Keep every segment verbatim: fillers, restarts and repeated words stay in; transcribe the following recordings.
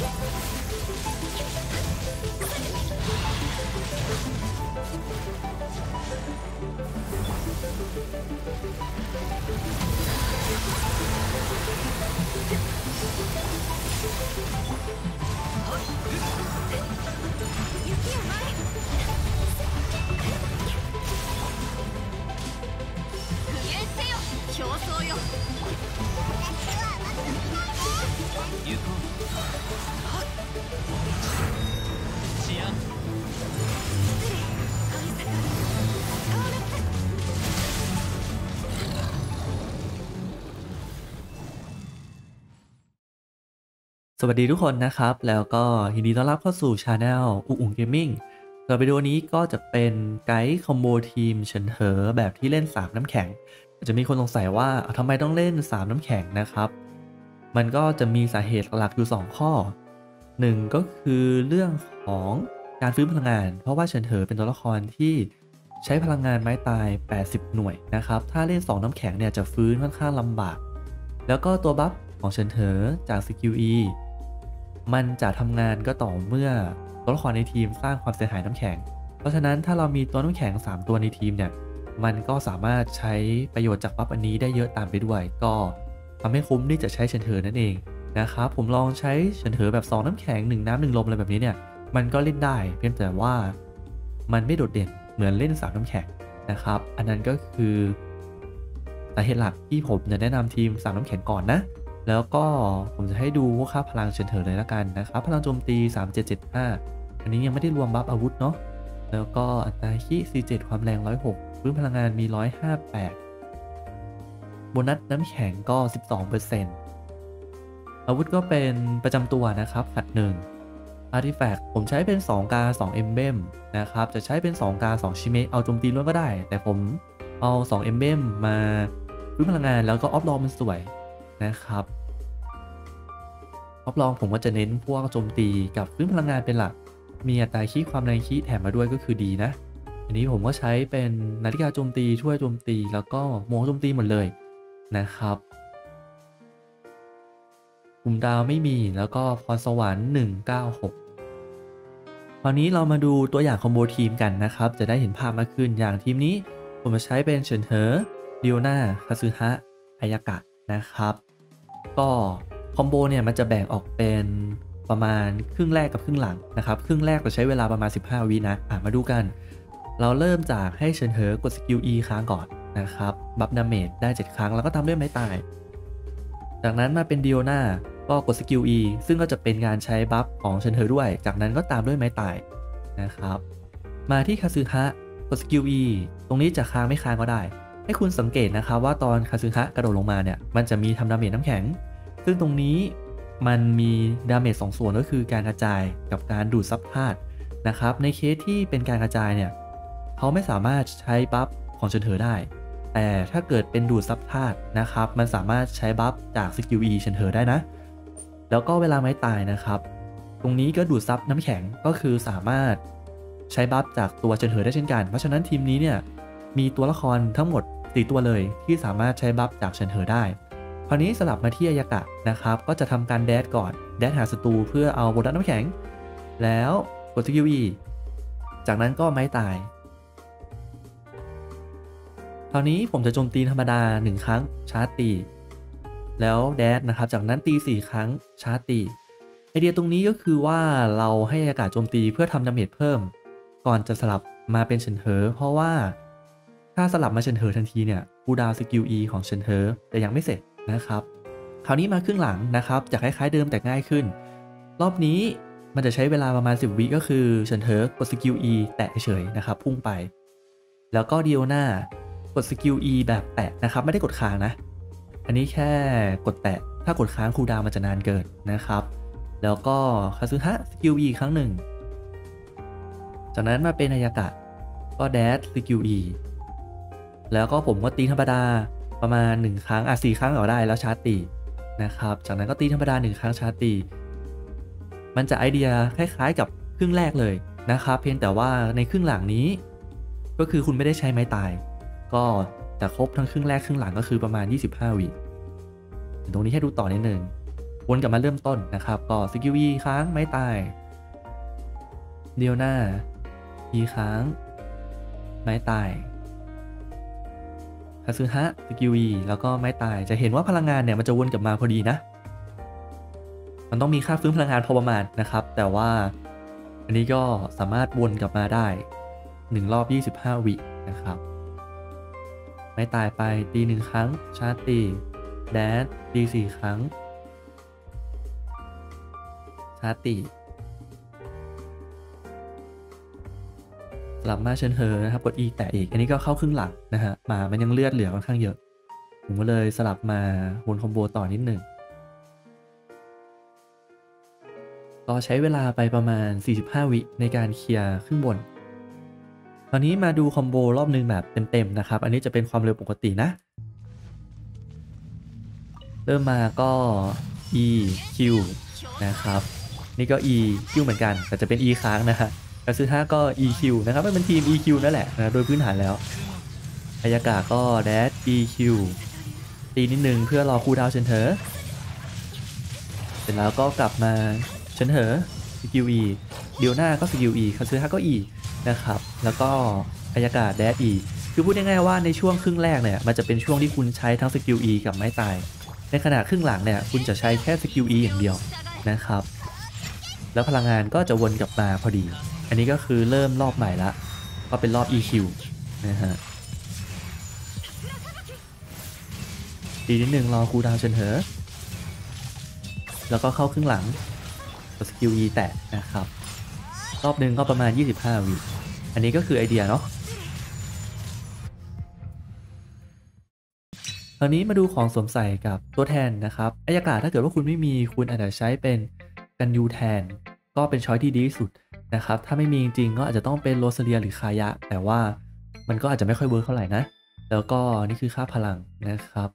สวัสดีทุกคนนะครับแล้วก็ยินดีต้อนรับเข้าสู่ช anel อุ๋งอุ๋งเกมมิ่งสำหรับวิดีโอนี้ก็จะเป็นไกด์คอมโบทีมเฉินเหอแบบที่เล่นสามน้ำแข็งอาจจะมีคนสงสัยว่าทำไมต้องเล่นสามน้ำแข็งนะครับมันก็จะมีสาเหตุหลักอยู่สองข้อหนึ่งก็คือเรื่องของการฟื้นพลังงานเพราะว่าเฉินเหอเป็นตัวละครที่ใช้พลังงานไม้ตายแปดสิบหน่วยนะครับถ้าเล่นสองน้ำแข็งเนี่ยจะฟื้นค่อนข้างลำบากแล้วก็ตัวบัฟของเฉินเหอจากสกิล Eมันจะทำงานก็ต่อเมื่อตัวละครในทีมสร้างความเสียหายน้ำแข็งเพราะฉะนั้นถ้าเรามีตัวน้ำแข็งสามตัวในทีมเนี่ยมันก็สามารถใช้ประโยชน์จากบัฟอันนี้ได้เยอะตามไปด้วยก็ทำให้คุ้มที่จะใช้เฉินเหอนั่นเองนะครับผมลองใช้เฉินเหอแบบสองน้ำแข็งหนึ่งน้ำหนึ่งลมอะไรแบบนี้เนี่ยมันก็เล่นได้เพียงแต่ว่ามันไม่โดดเด่นเหมือนเล่นสามน้ำแข็งนะครับอันนั้นก็คือสาเหตุหลักที่ผมจะแนะนำทีมสามน้ำแข็งก่อนนะแล้วก็ผมจะให้ดูค่าพลังเฉินเหอเลยละกันนะครับพลังโจมตีสาม เจ็ด เจ็ด ห้าอันนี้ยังไม่ได้รวมบัฟอาวุธเนาะแล้วก็อัตราคิสี่สิบเจ็ดความแรงหนึ่งร้อยหกพื้นพลังงานมีหนึ่งร้อยห้าสิบแปดโบนัสน้ำแข็งก็ สิบสองเปอร์เซ็นต์ อาวุธก็เป็นประจำตัวนะครับขัดหนึ่งอาร์ติแฟกต์ผมใช้เป็นสองกาสองเอมเบมนะครับจะใช้เป็นสองกาสองชิเมะเอาโจมตีล้วนก็ได้แต่ผมเอาสองเอมเบมมาพื้นพลังงานแล้วก็ออฟลอมันสวยนะครับรับรองผมก็จะเน้นพวกโจมตีกับพื้นพลังงานเป็นหลักมีอัตราคีความแรงคีแถมมาด้วยก็คือดีนะอันนี้ผมก็ใช้เป็นนาฬิกาโจมตีช่วยโจมตีแล้วก็โมโจมตีหมดเลยนะครับปุ่มดาวไม่มีแล้วก็พรสวรรค์หนึ่งเก้าหกคราวนี้เรามาดูตัวอย่างคอมโบทีมกันนะครับจะได้เห็นภาพมากขึ้นอย่างทีมนี้ผมจะใช้เป็นเฉินเหอดิโอนาคาซึฮะอายากะนะครับก็คอมโบเนี่ยมันจะแบ่งออกเป็นประมาณครึ่งแรกกับครึ่งหลังนะครับครึ่งแรกจะใช้เวลาประมาณสิบห้าวินะอ่ะมาดูกันเราเริ่มจากให้เฉินเหอกดสกิล E ค้างก่อนนะครับบัฟดาเมจได้เจ็ดครั้งแล้วก็ตามด้วยไม้ตายจากนั้นมาเป็นดิโอนาก็กดสกิล E ซึ่งก็จะเป็นการใช้บัฟของเฉินเหอด้วยจากนั้นก็ตามด้วยไม้ตายนะครับมาที่คาซึฮะกดสกิล E ตรงนี้จะค้างไม่ค้างก็ได้ให้คุณสังเกตนะครับว่าตอนคาซึฮะกระโดดลงมาเนี่ยมันจะมีทำดาเมจน้ำแข็งซึ่งตรงนี้มันมีดาเมจสองส่วนก็คือการกระจายกับการดูดซับธาตุนะครับในเคสที่เป็นการกระจายเนี่ยเขาไม่สามารถใช้บัฟของเฉินเหอได้แต่ถ้าเกิดเป็นดูดซับธาตุนะครับมันสามารถใช้บัฟจากสกิล E เฉินเหอได้นะแล้วก็เวลาไม้ตายนะครับตรงนี้ก็ดูดซับน้ำแข็งก็คือสามารถใช้บัฟจากตัวเฉินเหอได้เช่นกันเพราะฉะนั้นทีมนี้เนี่ยมีตัวละครทั้งหมดสี่ตัวเลยที่สามารถใช้บัฟจากเฉินเหอได้คราวนี้สลับมาที่อายากะนะครับก็จะทำการแดดก่อนแดดหาศัตรูเพื่อเอาโบนัสน้ำแข็งแล้วกดสกิล E จากนั้นก็ไม้ตายคราวนี้ผมจะโจมตีธรรมดาหนึ่งครั้งชาร์จตีแล้วแดดนะครับจากนั้นตีสี่ครั้งชาร์จตีไอเดียตรงนี้ก็คือว่าเราให้อายากะโจมตีเพื่อทำดาเมจเพิ่มก่อนจะสลับมาเป็นเฉินเหอเพราะว่าถ้าสลับมาเฉินเหอทันทีเนี่ยคูลดาวน์สกิล E ของเฉินเหอจะยังไม่เสร็จนะครับคราวนี้มาครึ่งหลังนะครับจะคล้ายๆเดิมแต่ง่ายขึ้นรอบนี้มันจะใช้เวลาประมาณสิบวิก็คือเฉินเหอกดสกิล E แตะเฉยนะครับพุ่งไปแล้วก็ดิโอนากดสกิล E แบบแตะนะครับไม่ได้กดค้างนะอันนี้แค่กดแตะถ้ากดค้างคูลดาวน์มันจะนานเกินนะครับแล้วก็คาซึฮะสกิล E ครั้งหนึ่งจากนั้นมาเป็นอายากะก็แดชสกิล E แล้วก็ผมก็ตีธรรมดาประมาณหนึ่งครั้งอ่ะสี่ครั้งเอาได้แล้วชาร์จตีนะครับจากนั้นก็ตีธรรมดาหนึ่งครั้งชาร์จตีมันจะไอเดียคล้ายๆกับครึ่งแรกเลยนะครับเพียงแต่ว่าในครึ่งหลังนี้ก็คือคุณไม่ได้ใช้ไม้ตายก็จะครบทั้งครึ่งแรกครึ่งหลังก็คือประมาณยี่สิบห้าวิตรงนี้ให้ดูต่อนิดนึงวนกลับมาเริ่มต้นนะครับก็สกิล E ค้างไม้ตายเดียวหน้า E ค้างไม้ตายคาซึฮะสกิล E แล้วก็ไม้ตายจะเห็นว่าพลังงานเนี่ยมันจะวนกลับมาพอดีนะมันต้องมีค่าฟื้นพลังงานพอประมาณนะครับแต่ว่าอันนี้ก็สามารถวนกลับมาได้หนึ่งรอบยี่สิบห้าวินะครับไม้ตายไปตีหนึ่งครั้งชาร์จตีแดนตีสี่ครั้งชาร์จตีสลับมาเชิญเธอนะครับกด E แตะอีกอันนี้ก็เข้าครึ่งหลังนะฮะมามันยังเลือดเหลือค่อนข้างเยอะผมก็เลยสลับมาวนคอมโบต่อนิดหนึ่งก็ใช้เวลาไปประมาณสี่สิบห้าวิในการเคลียร์ขึ้นบนตอนนี้มาดูคอมโบรอบนึงแบบเต็มๆนะครับอันนี้จะเป็นความเร็วปกตินะเริ่มมาก็ E Q นะครับนี่ก็ E Q เหมือนกันแต่จะเป็น E ค้างนะฮะคาซึฮะก็ อี คิว นะครับมันเป็นทีม อี คิว นั่นแหละนะโดยพื้นฐานแล้วอายากะก็ Dash อี คิว ตีนิดนึงเพื่อรอคูลดาวน์เชนเถอเสร็จแล้วก็กลับมาเชนเถอสกิล E เดียวหน้าก็สกิล E คาซึฮะก็ E นะครับแล้วก็อายากะ Dash E คือพูดง่ายๆว่าในช่วงครึ่งแรกเนี่ยมันจะเป็นช่วงที่คุณใช้ทั้งสกิล E กับไม้ตายในขณะครึ่งหลังเนี่ยคุณจะใช้แค่สกิล E อย่างเดียวนะครับแล้วพลังงานก็จะวนกลับมาพอดีอันนี้ก็คือเริ่มรอบใหม่ละก็เป็นรอบ อี คิว นะฮะดีนิดนึงรอคูลดาวน์เชนเถอแล้วก็เข้าครึ่งหลังกดสกิล E แตะนะครับรอบหนึ่งก็ประมาณยี่สิบห้าวิอันนี้ก็คือไอเดียเนาะคราวนี้มาดูของสวมใส่กับตัวแทนนะครับอายากาศถ้าเกิดว่าคุณไม่มีคุณอาจจะใช้เป็นกันยูแทนก็เป็นช้อยที่ดีที่สุดนะครับถ้าไม่มีจริงๆก็อาจจะต้องเป็นโรซาเลียหรือคายะแต่ว่ามันก็อาจจะไม่ค่อยเวิร์คเท่าไหร่นะแล้วก็นี่คือค่าพลังนะครับ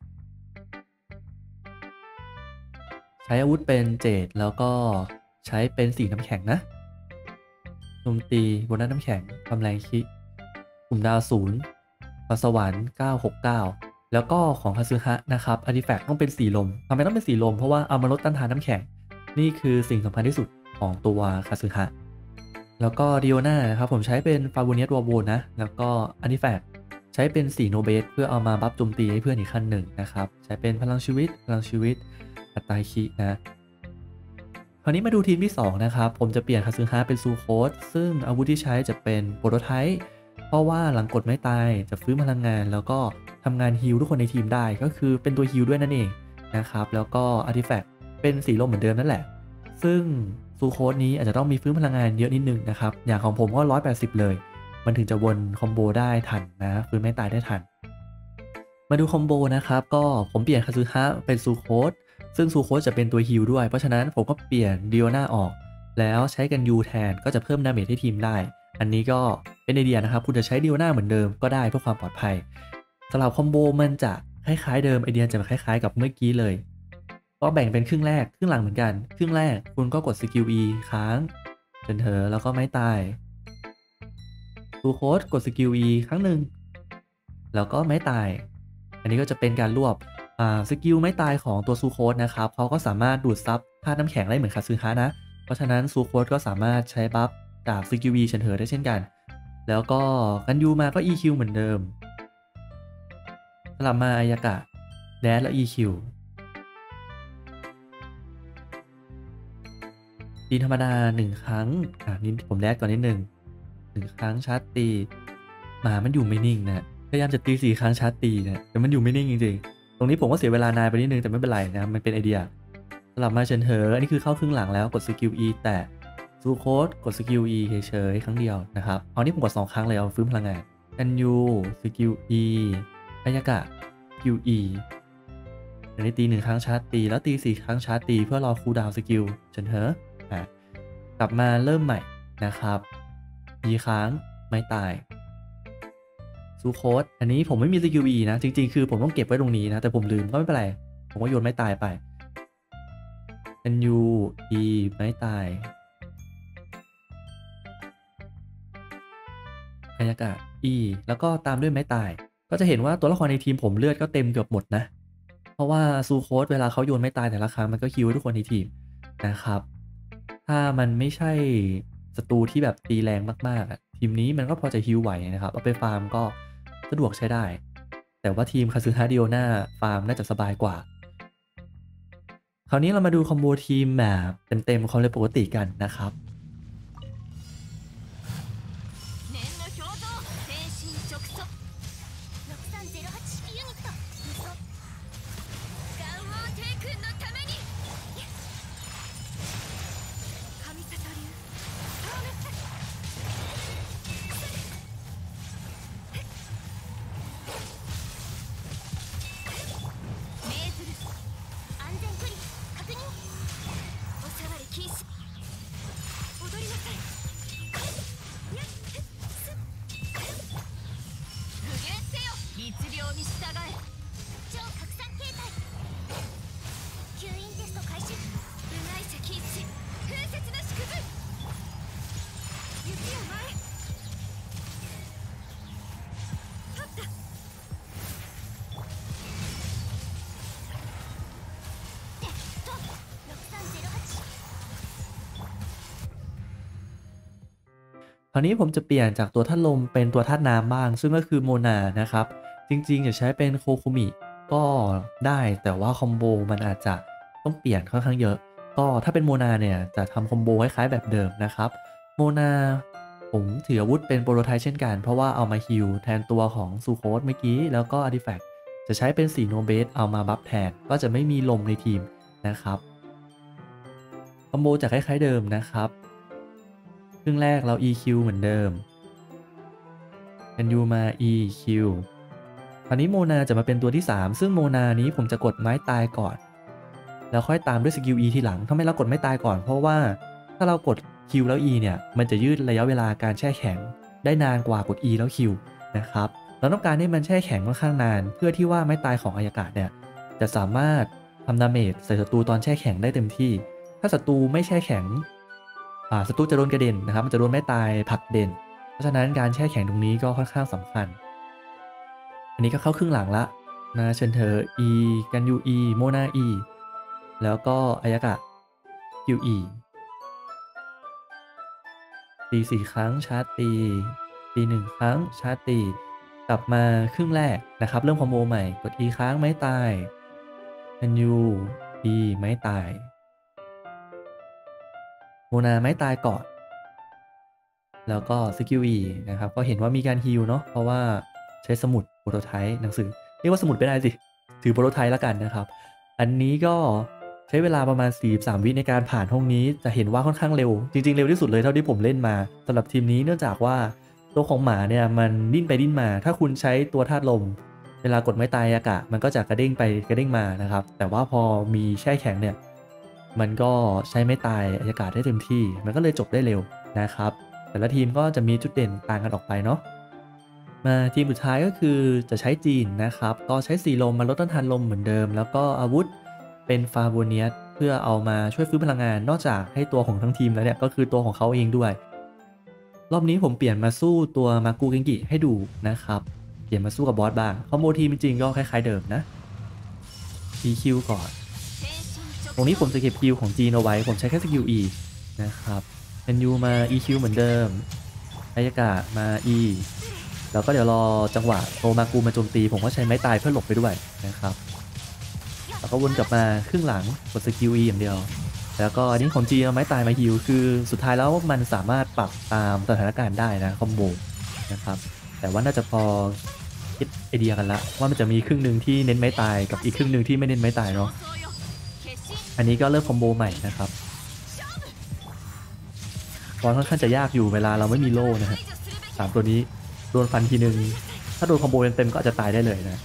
ใช้อาวุธเป็นเจดแล้วก็ใช้เป็นสีน้ำแข็งนะโจมตีบนหน้าน้ำแข็งความแรงคิกลุ่มดาวศูนย์พรสวรรค์เก้าหกเก้าแล้วก็ของคาซึฮะนะครับอาร์ติแฟกต์ต้องเป็นสีลมทำไมต้องเป็นสีลมเพราะว่าเอามาลดต้านทานน้ำแข็งนี่คือสิ่งสำคัญที่สุดของตัวคาซึฮะแล้วก็ดิโอนานะครับผมใช้เป็นฟาบูเนียสวอลโวนะแล้วก็อาร์ติแฟกต์ใช้เป็นสีโนเบสเพื่อเอามาบัฟโจมตีให้เพื่อนอีกขั้นหนึ่งนะครับใช้เป็นพลังชีวิตพลังชีวิตอัตราคินะคราวนี้มาดูทีมที่สองนะครับผมจะเปลี่ยนคาซึฮะเป็นซูโคสซึ่งอาวุธที่ใช้จะเป็นโปรโตไทป์เพราะว่าหลังกดไม่ตายจะฟื้นพลังงานแล้วก็ทำงานฮีลทุกคนในทีมได้ก็คือเป็นตัวฮีลด้วยนั่นเองนะครับแล้วก็อาร์ติแฟกต์เป็นสีลมเหมือนเดิมนั่นแหละซึ่งซูโคสนี้อาจจะต้องมีฟื้นพลังงานเยอะนิดนึงนะครับอย่างของผมก็หนึ่งร้อยแปดสิบเลยมันถึงจะวนคอมโบได้ทันนะฟื้นไม่ตายได้ทันมาดูคอมโบนะครับก็ผมเปลี่ยนคาซึฮะเป็นซูโคสซึ่งซูโคสจะเป็นตัวฮีลด้วยเพราะฉะนั้นผมก็เปลี่ยนดิโอนาออกแล้วใช้กันยูแทนก็จะเพิ่มดาเมจให้ทีมได้อันนี้ก็เป็นไอเดียนะครับคุณจะใช้ดิโอนาเหมือนเดิมก็ได้เพื่อความปลอดภัยสำหรับคอมโบมันจะคล้ายๆเดิมไอเดียจะคล้ายๆกับเมื่อกี้เลยก็แบ่งเป็นครึ่งแรกครึ่งหลังเหมือนกันครึ่งแรกคุณก็กดสกิล E ค้างจนเถอแล้วก็ไม้ตายซูโคสกดสกิล E ครั้งหนึ่งแล้วก็ไม้ตายอันนี้ก็จะเป็นการรวบสกิลไม้ตายของตัวซูโคสนะครับเขาก็สามารถดูดซับธาตุน้ำแข็งได้เหมือนคาซึฮะนะเพราะฉะนั้นซูโคสก็สามารถใช้บัฟจากสกิล E เฉนเถอได้เช่นกันแล้วก็กันยูมาก็ อี คิว เหมือนเดิมสลับมาอายากะแดชและ อี คิว ตีธรรมดาหนึ่งครั้งอ่านี่ผมแดชก่อนนิดหนึ่งหนึ่งครั้งชาร์จตีหมามันอยู่ไม่นิ่งนะพยายามจะตีสี่ครั้งชาร์จตีนะแต่มันอยู่ไม่นิ่งจริงๆตรงนี้ผมก็เสียเวลานานไปนิดนึงแต่ไม่เป็นไรนะมันเป็นไอเดียสลับมาเชิญเถออันนี้คือเข้าครึ่งหลังแล้วกดสกิล E แต่ซูโคสกดสกิล E เฉยๆครั้งเดียวนะครับเอานี่ผมกดสองครั้งเลยเอาฟื้นพลังงานกันยูสกิล E อายากะสกิล E อันนี้ตีหนึ่งครั้งชาร์จตีแล้วตีสี่ครั้งชาร์จตีเพื่อรอคูลดาวน์สกิลเชิญเถอกลับมาเริ่มใหม่นะครับยีค้างไม่ตายซูโคสอันนี้ผมไม่มีสกิล E นะจริงๆคือผมต้องเก็บไว้ตรงนี้นะแต่ผมลืมก็ไม่เป็นไรผมก็โยนไม่ตายไปเป็นยู E ไม่ตายอายากะ E แล้วก็ตามด้วยไม้ตายก็จะเห็นว่าตัวละครในทีมผมเลือดก็เต็มเกือบหมดนะเพราะว่าซูโคสเวลาเขาโยนไม่ตายแต่ละครั้งมันก็ฮิวทุกคนในทีมนะครับถ้ามันไม่ใช่ศัตรูที่แบบตีแรงมากๆทีมนี้มันก็พอจะฮิวไหวนะครับเอาไปฟาร์มก็สะดวกใช้ได้แต่ว่าทีมคาซึฮะดิโอนาฟาร์มน่าจะสบายกว่าคราวนี้เรามาดูคอมโบทีมแบบเต็มๆคอมเลยปกติกันนะครับคราวนี้ผมจะเปลี่ยนจากตัวธาตุลมเป็นตัวธาตุน้ำบ้างซึ่งก็คือโมนานะครับจริงๆจะใช้เป็นโคคุมิก็ได้แต่ว่าคอมโบมันอาจจะต้องเปลี่ยนค่อนข้างเยอะก็ถ้าเป็นโมนาเนี่ยจะทำคอมโบคล้ายๆแบบเดิมนะครับโมนาผมถืออาวุธเป็นโปรโตไทป์เช่นกันเพราะว่าเอามาฮิลแทนตัวของซูโคสเมื่อกี้แล้วก็อาร์ติแฟกต์จะใช้เป็นสีโนเบสเอามาบัฟแทนก็จะไม่มีลมในทีมนะครับคอมโบจะคล้ายๆเดิมนะครับครึ่งแรกเรา อี คิว เหมือนเดิมกันยูมา อี คิว คราวนี้โมนาจะมาเป็นตัวที่สามซึ่งโมนานี้ผมจะกดไม้ตายก่อนแล้วค่อยตามด้วยสกิล E ทีหลังทำไมเรากดไม่ตายก่อนเพราะว่าถ้าเรากด Q แล้ว E เนี่ยมันจะยืดระยะเวลาการแช่แข็งได้นานกว่ากด E แล้ว Q นะครับเราต้องการให้มันแช่แข็งค่อนข้างนานเพื่อที่ว่าไม้ตายของอายากะเนี่ยจะสามารถทำดาเมจใส่ศัตรูตอนแช่แข็งได้เต็มที่ถ้าศัตรูไม่แช่แข็งศัตรูจะโดนกระเด็นนะครับมันจะโดนไม้ตายผลักเด่นเพราะฉะนั้นการแช่แข็งตรงนี้ก็ค่อนข้างสำคัญอันนี้ก็เข้าครึ่งหลังละนะเชิญเธอ E กันยู E โมนา E แล้วก็อายากะ คิว อี ตีสี่ครั้งชาร์จตีตีหนึ่งครั้งชาร์จตีกลับมาครึ่งแรกนะครับเริ่มคอมโบใหม่กด E ค้างไม้ตายกันยู E ไม้ตายโมนาไม้ตายก่อนแล้วก็สกิล E นะครับก็เห็นว่ามีการฮีลเนาะเพราะว่าใช้สมุดโปรโตไทป์หนังสือเรียกว่าสมุดไม่ได้สิถือโปรโตไทป์แล้วกันนะครับอันนี้ก็ใช้เวลาประมาณสี่สิบสามวิในการผ่านห้องนี้จะเห็นว่าค่อนข้างเร็วจริงๆเร็วที่สุดเลยเท่าที่ผมเล่นมาสำหรับทีมนี้เนื่องจากว่าตัวของหมาเนี่ยมันดิ้นไปดิ้นมาถ้าคุณใช้ตัวธาตุลมเวลากดไม้ตายอากาศมันก็จะกระเด้งไปกระเด้งมานะครับแต่ว่าพอมีแช่แข็งเนี่ยมันก็ใช้ไม้ตายอากาศได้เต็มที่มันก็เลยจบได้เร็วนะครับแต่ละทีมก็จะมีจุดเด่นต่างกันออกไปเนาะมาทีมสุดท้ายก็คือจะใช้จีนนะครับก็ใช้สีลมมาลดต้านทานลมเหมือนเดิมแล้วก็อาวุธเป็นฟาโบเนียสเพื่อเอามาช่วยฟื้นพลังงานนอกจากให้ตัวของทั้งทีมแล้วเนี่ยก็คือตัวของเขาเองด้วยรอบนี้ผมเปลี่ยนมาสู้ตัวมากูเกงกิให้ดูนะครับเปลี่ยนมาสู้กับบอสบ้างคอมโบทีมจริงๆก็คล้ายๆเดิมนะ อี คิว ก่อนตรงนี้ผมจะเก็บคิวของจีนเอาไว้ผมใช้แค่สกิล E นะครับเป็นยูมา อี คิว เหมือนเดิมอายากะมา E แล้วก็เดี๋ยวรอจังหวะโตมากูมาโจมตีผมก็ใช้ไม้ตายเพื่อหลบไปด้วยนะครับแล้วก็วนกลับมาครึ่งหลังกดสกิล E อย่างเดียวแล้วก็อันนี้ของจีนเอาไม้ตายมาฮิวคือสุดท้ายแล้วมันสามารถปรับตามสถานการณ์ได้นะคอมโบนะครับแต่ว่าน่าจะพอคิดไอเดียกันละว่ามันจะมีครึ่งหนึ่งที่เน้นไม้ตายกับอีกครึ่งหนึ่งที่ไม่เน้นไม้ตายเนาะอันนี้ก็เริ่มคอมโบใหม่นะครับบอลค่อนข้างจะยากอยู่เวลาเราไม่มีโล่นะฮะสามตัวนี้โดนฟันทีนึงถ้าโดนคอมโบเต็มๆก็อาจจะตายได้เลยนะ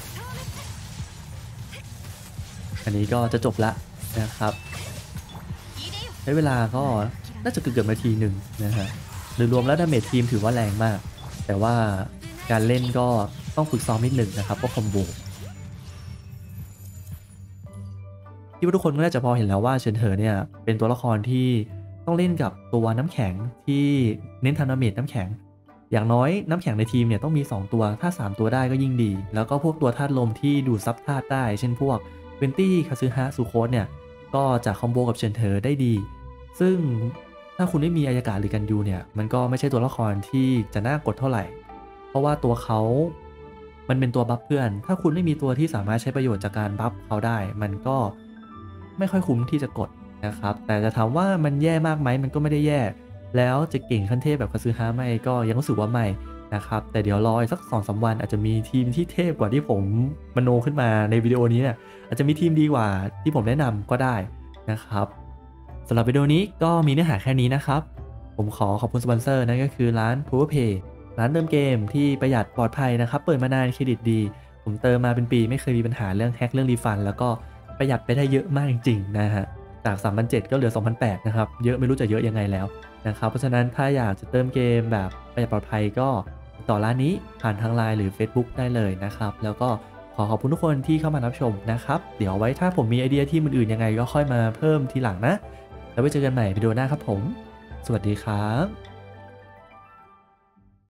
อันนี้ก็จะจบละนะครับใช้เวลาก็น่าจะเกือบๆนาทีหนึ่งนะฮะโดยรวมแล้วดาเมจทีมถือว่าแรงมากแต่ว่าการเล่นก็ต้องฝึกซ้อมนิดหนึ่งนะครับเพราะคอมโบที่ว่าทุกคนก็น่าจะพอเห็นแล้วว่าเฉินเถอเนี่ยเป็นตัวละครที่ต้องเล่นกับตัวน้ำแข็งที่เน้นทำดาเมจน้ำแข็งอย่างน้อยน้ำแข็งในทีมเนี่ยต้องมีสองตัวถ้าสามตัวได้ก็ยิ่งดีแล้วก็พวกตัวธาตุลมที่ดูดซับธาตุได้เช่นพวกเวนตี้คาซึฮะซูโคสเนี่ยก็จะคอมโบกับเชนเทอร์ได้ดีซึ่งถ้าคุณไม่มีอายากาศหรือกันยูเนี่ยมันก็ไม่ใช่ตัวละครที่จะน่ากดเท่าไหร่เพราะว่าตัวเขามันเป็นตัวบัฟเพื่อนถ้าคุณไม่มีตัวที่สามารถใช้ประโยชน์จากการบัฟเขาได้มันก็ไม่ค่อยคุ้มที่จะกดนะครับแต่จะถามว่ามันแย่มากไหมมันก็ไม่ได้แย่แล้วจะเก่งขั้นเทพแบบคาซึฮะไหมก็ยังรู้สึกว่าไม่นะครับแต่เดี๋ยวรออีกสัก สองถึงสาม วันอาจจะมีทีมที่เทพกว่าที่ผมมโนขึ้นมาในวิดีโอนี้เนี่ยอาจจะมีทีมดีกว่าที่ผมแนะนำก็ได้นะครับสำหรับวิดีโอนี้ก็มีเนื้อหาแค่นี้นะครับผมขอขอบคุณสปอนเซอร์นั่นก็คือร้าน PowerPay ร้านเติมเกมที่ประหยัดปลอดภัยนะครับเปิดมานานเครดิตดีผมเติมมาเป็นปีไม่เคยมีปัญหาเรื่องแฮกเรื่องรีฟันแล้วก็ประหยัดไปได้เยอะมากจริงๆนะฮะจาก สามพันเจ็ดร้อย ก็เหลือ สองพันแปดร้อย นะครับเยอะไม่รู้จะเยอะยังไงแล้วนะครับเพราะฉะนั้นถ้าอยากจะเติมเกมแบบประหยัดปลอดภัยก็ต่อร้านนี้ผ่านทาง ไลน์ หรือ Facebook ได้เลยนะครับแล้วก็ขอขอบคุณทุกคนที่เข้ามารับชมนะครับเดี๋ยวไว้ถ้าผมมีไอเดียที่อื่นๆยังไงก็ค่อยมาเพิ่มทีหลังนะแล้วไว้เจอกันใหม่วิดีโอหน้าครับผมสวัสดีครับ